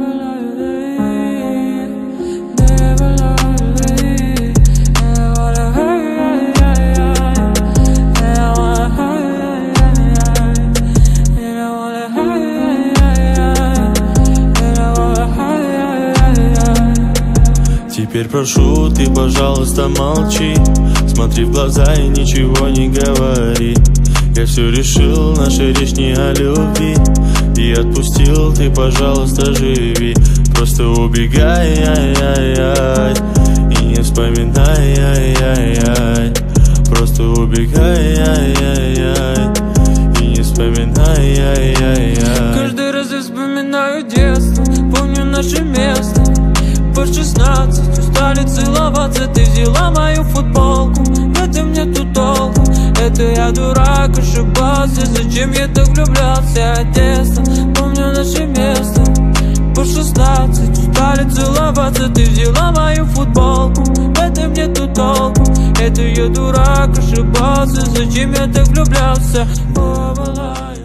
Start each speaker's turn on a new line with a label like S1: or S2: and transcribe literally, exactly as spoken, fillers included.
S1: Теперь прошу, ты, пожалуйста, молчи. Смотри в глаза и ничего не говори. Я все решил, наша речь не о любви. И отпустил, ты, пожалуйста, живи. Просто убегай, ай-яй-яй, и не вспоминай, ай-яй-яй. Просто убегай, ай-яй-яй, и не вспоминай, ай-яй-яй.
S2: Каждый раз я вспоминаю детство, помню наше место. По шестнадцать устали целоваться, ты взяла мою футболку. В этом нету толку, это я дурак, ошибался. Зачем я так влюблялся, Одесса? Помню наше место. По шестнадцать устали целоваться, ты взяла мою футболку. В этом нету толку, это я дурак, ошибался. Зачем я так влюблялся? О,